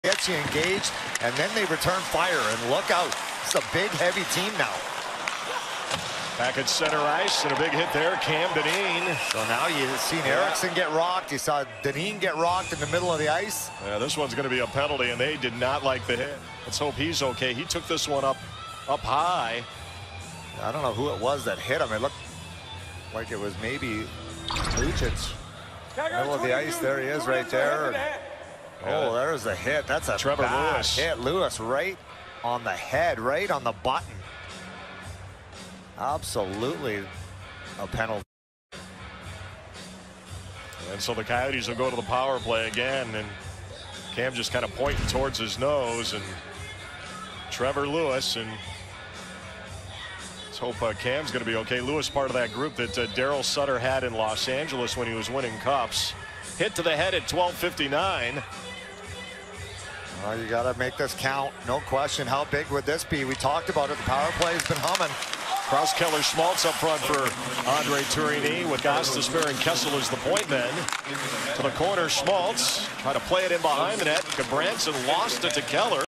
Gets you engaged, and then they return fire, and look out. It's a big, heavy team now. Back at center ice, and a big hit there, Dineen. So now you've seen Eriksson get rocked. You saw Dineen get rocked in the middle of the ice. Yeah, this one's going to be a penalty, and they did not like the hit. Let's hope he's okay. He took this one up high. I don't know who it was that hit him. It looked like it was maybe Lucic. Middle of the ice, there he is right there. Oh, there's a hit. That's a Trevor bad Lewis. hit. Lewis right on the head, right on the button. Absolutely a penalty. And so the Coyotes will go to the power play again, and Cam just kind of pointing towards his nose, and Trevor Lewis, and let's hope Cam's going to be okay. Lewis, part of that group that Daryl Sutter had in Los Angeles when he was winning cups. Hit to the head at 12:59. Well, you got to make this count. No question. How big would this be? We talked about it. The power play has been humming. Cross Keller Schmaltz up front for Andre Turini with Gostisbehere and Kessel as the point men. To the corner, Schmaltz try to play it in behind the net. Gabranson lost it to Keller.